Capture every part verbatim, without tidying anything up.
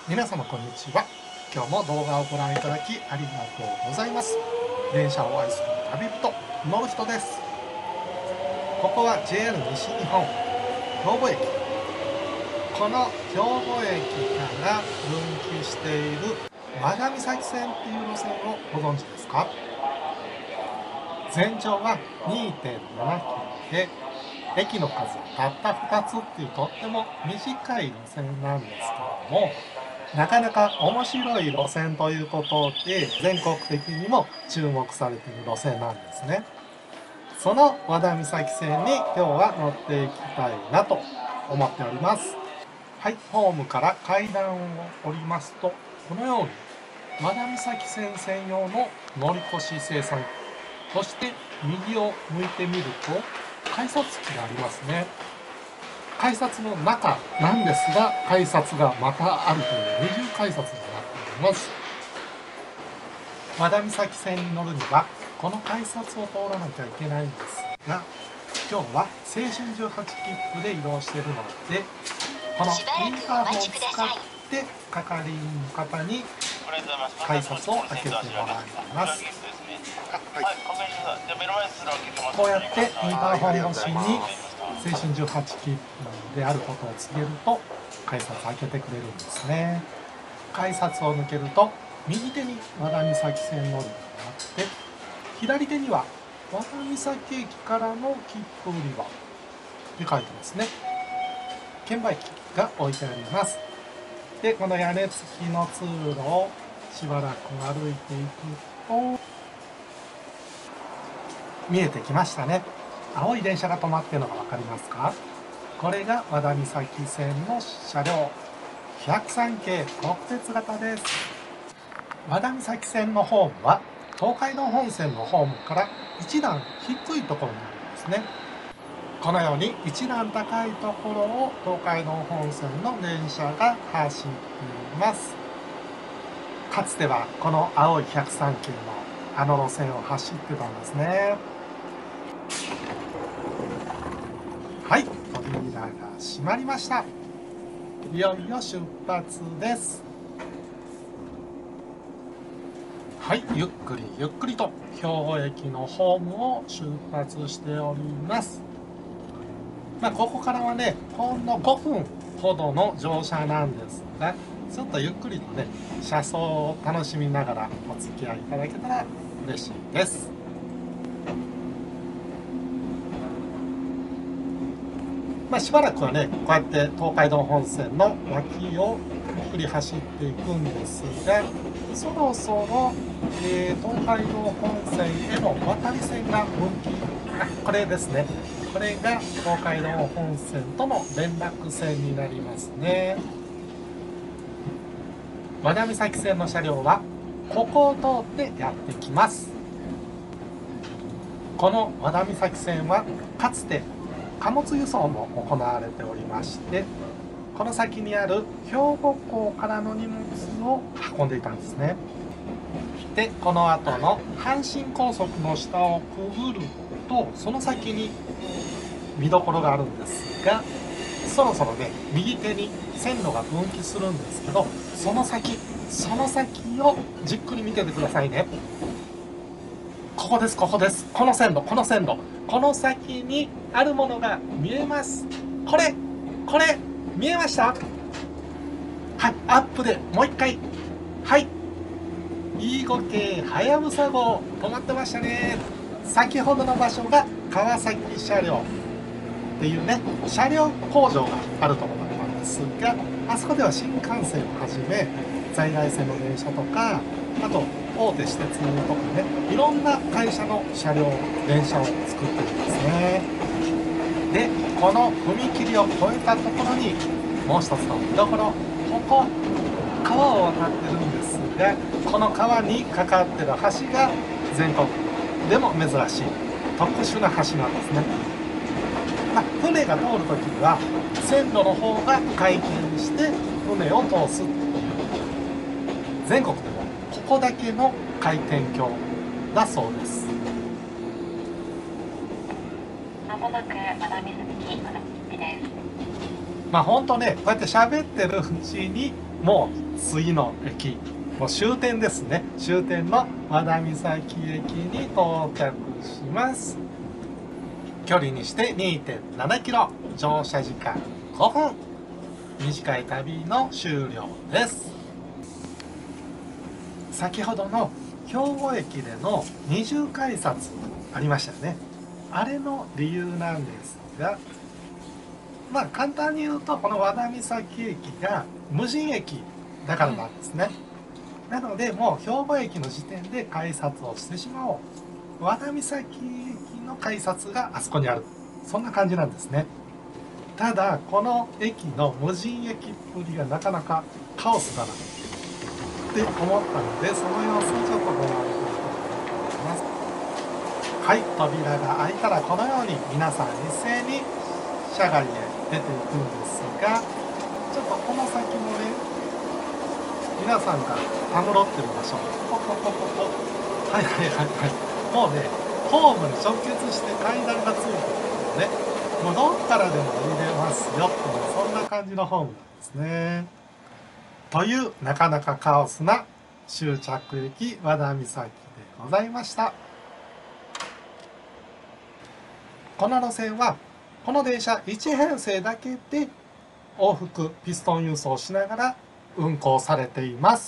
皆様こんにちは。今日も動画をご覧いただきありがとうございます。電車を愛する旅人、乗る人です。ここは ジェイアール 西日本兵庫駅。この兵庫駅から分岐している和田岬線っていう路線をご存知ですか？全長は にてんななキロで、駅の数はたったふたつっていうとっても短い路線なんですけれども、なかなか面白い路線ということで全国的にも注目されている路線なんですね。その和田岬線に今日は乗っていきたいなと思っております。はい、ホームから階段を降りますと、このように和田岬線専用の乗り越し精算機、そして右を向いてみると改札機がありますね。改札の中なんですが、改札がまたあるという二重改札になっております。和田岬線に乗るにはこの改札を通らなきゃいけないんですが、今日は青春じゅうはち切符で移動しているので、このインターホンを使って係員の方に改札を開けてもらいます。こうやってインターホン越しに青春じゅうはち切符であることを告げると改札開けてくれるんですね。改札を抜けると右手に和田岬線乗り場があって、左手には和田岬駅からの切符売り場って書いてますね。券売機が置いてあります。で、この屋根付きの通路をしばらく歩いていくと見えてきましたね。青い電車が止まっているのが分かりますか？これが和田岬線の車両ひゃくさん系国鉄型です。和田岬線のホームは東海道本線のホームから一段低いところにあるんですね。このように一段高いところを東海道本線の電車が走っています。かつてはこの青いひゃくさん系のあの路線を走ってたんですね。はい、扉が閉まりました。いよいよ出発です。はい、ゆっくりゆっくりと兵庫駅のホームを出発しております。まあ、ここからはね、ほんのごふんほどの乗車なんですが、ちょっとゆっくりとね、車窓を楽しみながらお付き合いいただけたら嬉しいです。まあ、しばらくはね、こうやって東海道本線の脇をゆっくり走っていくんですが、そろそろ、えー、東海道本線への渡り線が分岐、あ、これですね。これが東海道本線との連絡線になりますね。和田岬線の車両はここを通ってやってきます。この和田岬線はかつて貨物輸送も行われておりまして、この先にある兵庫港からの荷物を運んでいたんですね。で、この後の阪神高速の下をくぐると、その先に見どころがあるんですが、そろそろね、右手に線路が分岐するんですけど、その先その先をじっくり見ててくださいね。ここです、ここです。この線路、この線路、この先にあるものが見えます。これこれ見えました？はい、アップでもう一回。はい、飯後系はやぶさ号止まってましたね。先ほどの場所が川崎車両っていうね、車両工場があるところなんですが、あそこでは新幹線をはじめ在来線の電車とか、あと大手私鉄とかね、いろんな会社の車両電車を作ってるんですね。で、この踏切を越えたところにもう一つの見どころ、ここ川を渡ってるんですが、この川にかかってる橋が全国でも珍しい特殊な橋なんですね。まあ、船が通るときには線路の方が回転して船を通すっていう、全国でもここだけの回転橋だそうです。 まもなく和田岬です。 まあほんとね、こうやって喋ってるうちにもう次の駅、もう終点ですね。終点の和田岬駅に到着します。距離にして にてんななキロ、乗車時間ごふん。短い旅の終了です。先ほどの兵庫駅での二重改札ありましたよね。あれの理由なんですが、まあ簡単に言うと、この和田岬駅が無人駅だからなんですね。なのでもう兵庫駅の時点で改札をしてしまおう。和田岬駅の改札があそこにある。そんな感じなんですね。ただこの駅の無人駅っぷりがなかなかカオスだなって思ったので、その様子をちょっとご覧いただきたいと思います。はい、扉が開いたらこのように皆さん一斉に車外へ出ていくんですが、ちょっとこの先のね、皆さんがたむろってる場所、ポコポコポコ、はいはいはいはい、もうね、ホームに直結して階段がついてるのでね、もうどっからでも降りれますよっていう、そんな感じのホームなんですね。というなかなかカオスな終着駅和田岬でございました。この路線はこの電車いち編成だけで往復ピストン輸送しながら運行されています。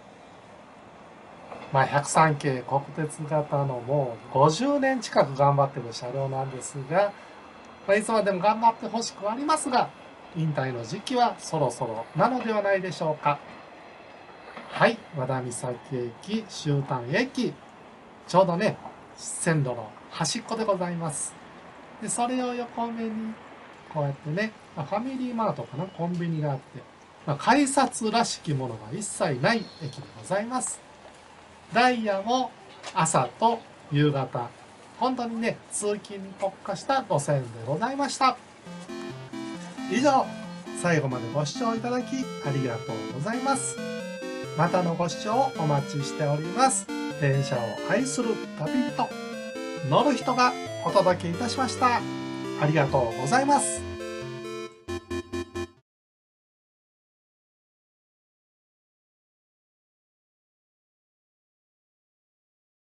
まあ、ひゃくさん系国鉄型のもうごじゅうねん近く頑張ってる車両なんですが、まあ、いつまでも頑張ってほしくはありますが、引退の時期はそろそろなのではないでしょうか。はい、和田岬駅終端駅、ちょうどね、線路の端っこでございます。で、それを横目に、こうやってね、まあ、ファミリーマートかな、コンビニがあって、まあ、改札らしきものが一切ない駅でございます。ダイヤも朝と夕方、本当にね、通勤に特化した路線でございました。以上、最後までご視聴いただきありがとうございます。またのご視聴お待ちしております。電車を愛する旅人、乗る人がお届けいたしました。ありがとうございます。